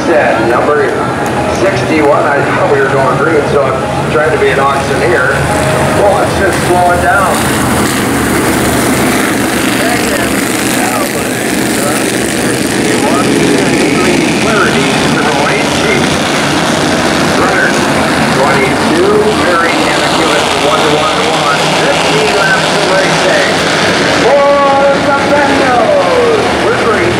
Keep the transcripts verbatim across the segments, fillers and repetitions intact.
Jefferson, number sixty-one. I thought we were going green, so I'm trying to be an auctioneer. Well, let's just slow it down. Clarity, Chevrolet Chief. Runner, twenty-two, very inaccurate, one to one to one. fifteen laps to racing. For the Bandos, we're green.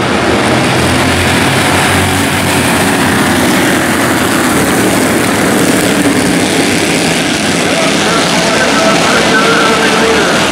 Leader.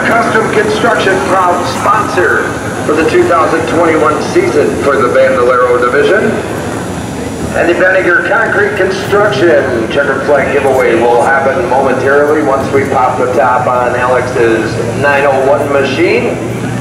Custom Construction, proud sponsor for the two thousand twenty-one season for the Bandolero division. And the Vinegar Concrete Construction checkered flag giveaway will happen momentarily once we pop the top on Alex's nine oh one machine.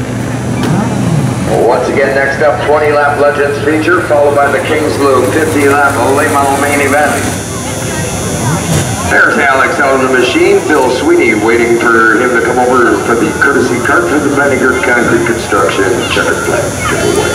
Once again, next up, twenty lap Legends feature, followed by the King's Loop fifty lap late model main event. There's Alex out of the machine. Phil Sweeney waiting for him to come over for the courtesy cart for the Vinegar Concrete Construction checkered flag giveaway.